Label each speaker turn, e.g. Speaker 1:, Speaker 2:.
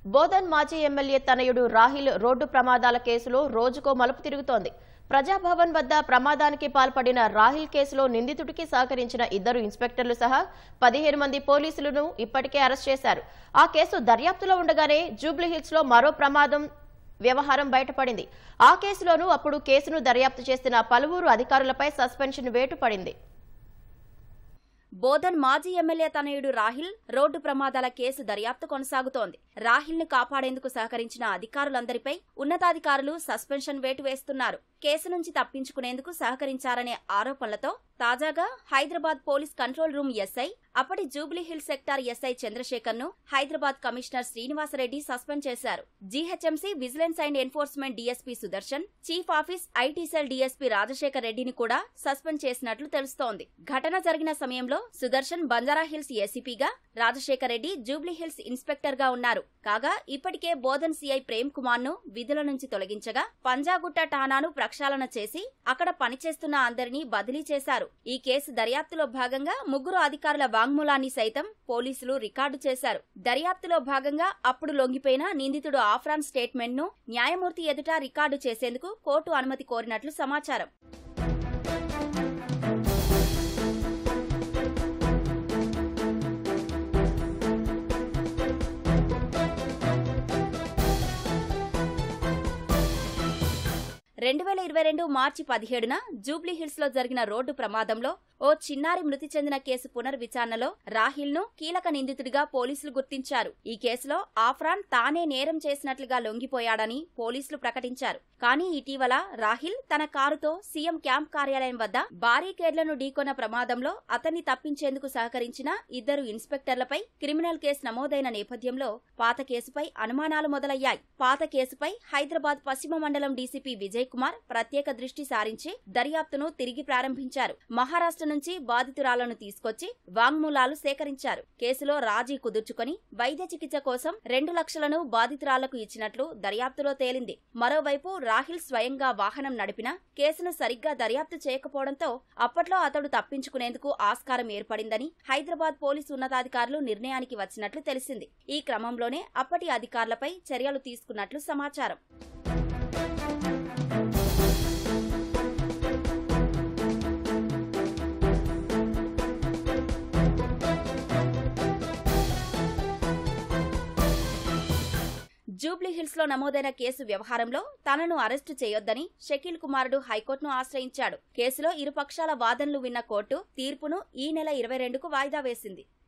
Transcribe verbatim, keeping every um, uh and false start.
Speaker 1: బోధన్ మాజీ ఎమ్మెల్యే తనయుడు రాహిల్ రోడ్డు ప్రమాదాల కేసులో రోజుకో మలుపు తిరుగుతోంది. ప్రజాభవన్ వద్ద ప్రమాదానికి పాల్పడిన రాహిల్ కేసులో నిందితుడికి సహకరించిన ఇద్దరు ఇన్స్పెక్టర్లు సహా పదిహేను మంది పోలీసులను ఇప్పటికే అరెస్ట్ చేశారు. ఆ కేసు దర్యాప్తులో ఉండగానే జూబ్లీహిల్స్ లో మరో ప్రమాదం వ్యవహారం బయటపడింది. ఆ కేసులోనూ అప్పుడు కేసును దర్యాప్తు చేస్తున్న పలువురు అధికారులపై సస్పెన్షన్ వేటు పడింది.
Speaker 2: బోధన్ మాజీ ఎమ్మెల్యే తనయుడు రాహిల్ రోడ్డు ప్రమాదాల కేసు దర్యాప్తు కొనసాగుతోంది. రాహిల్ ను కాపాడేందుకు సహకరించిన అధికారులందరిపై ఉన్నతాధికారులు సస్పెన్షన్ వేటు వేస్తున్నారు. కేసు నుంచి తప్పించుకునేందుకు సహకరించారనే ఆరోపణలతో తాజాగా Hyderabad police control room SI, అప్పటి జూబ్లీహిల్స్ సెక్టార్ ఎస్ఐ చంద్రశేఖర్ ను హైదరాబాద్ కమిషనర్ శ్రీనివాసరెడ్డి సస్పెండ్ చేశారు. GHMC vigilance and enforcement DSP Sudarshan, chief office IT cell DSP Rajasekhar రెడ్డిని కూడా సస్పెండ్ చేసినట్లు తెలుస్తోంది. ఘటన జరిగిన సమయంలో సుదర్శన్ బంజారాహిల్స్ ఏసీపీగా, రాజశేఖర్ రెడ్డి జూబ్లీహిల్స్ ఇన్స్పెక్టర్ గా ఉన్నారు. కాగా ఇప్పటికే బోధన్ సీఐ ప్రేమ్ కుమార్ ను విధుల నుంచి తొలగించగా పంజాగుట్ట ఠాణాను ప్రక్షాళన చేసి అక్కడ పనిచేస్తున్న అందరినీ బదిలీ చేశారు. ఈ కేసు దర్యాప్తులో భాగంగా ముగ్గురు అధికారుల వాంగ్మూలాన్ని సైతం పోలీసులు రికార్డు చేశారు. దర్యాప్తులో భాగంగా అప్పుడు లొంగిపోయిన నిందితుడు ఆఫ్రాన్ స్టేట్మెంట్ ను న్యాయమూర్తి ఎదుట రికార్డు చేసేందుకు కోర్టు అనుమతి కోరినట్లు సమాచారం. రెండు వేల ఇరవై రెండు మార్చి పదిహేడున జూబ్లీహిల్స్ లో జరిగిన రోడ్డు ప్రమాదంలో ఓ చిన్నారి మృతి చెందిన కేసు పునర్విచారణలో రాహిల్ ను కీలక నిందితుడిగా పోలీసులు గుర్తించారు. ఈ కేసులో ఆఫ్రాన్ తానే నేరం చేసినట్లుగా లొంగిపోయాడని పోలీసులు ప్రకటించారు. కానీ ఇటీవల రాహిల్ తన కారుతో సీఎం క్యాంప్ కార్యాలయం వద్ద బారీకేడ్లను ఢీకొన్న ప్రమాదంలో అతన్ని తప్పించేందుకు సహకరించిన ఇద్దరు ఇన్స్పెక్టర్లపై క్రిమినల్ కేసు నమోదైన నేపథ్యంలో పాత కేసుపై అనుమానాలు మొదలయ్యాయి. పాత కేసుపై హైదరాబాద్ పశ్చిమ మండలం డీసీపీ విజయ్ కుమార్ ప్రత్యేక దృష్టి సారించి దర్యాప్తును తిరిగి ప్రారంభించారు. మహారాష్ట్ర నుంచి బాధితురాలను తీసుకొచ్చి వాంగ్మూలాలు సేకరించారు. కేసులో రాజీ కుదుర్చుకుని వైద్య చికిత్స కోసం రెండు లక్షలను బాధితురాలకు ఇచ్చినట్లు దర్యాప్తులో తేలింది. మరోవైపు రాహిల్ స్వయంగా వాహనం నడిపినా కేసును సరిగ్గా దర్యాప్తు చేయకపోవడంతో అప్పట్లో అతడు తప్పించుకునేందుకు ఆస్కారం ఏర్పడిందని హైదరాబాద్ పోలీసు ఉన్నతాధికారులు నిర్ణయానికి వచ్చినట్లు తెలిసింది. ఈ క్రమంలోనే అప్పటి అధికారులపై చర్యలు తీసుకున్నట్లు సమాచారం. జూబ్లీహిల్స్ లో నమోదైన కేసు వ్యవహారంలో తనను అరెస్టు చేయొద్దని షకీల్ కుమారుడు హైకోర్టును ఆశ్రయించాడు. కేసులో ఇరుపక్షాల వాదనలు విన్న కోర్టు తీర్పును ఈ నెల ఇరవై రెండుకు వాయిదా వేసింది.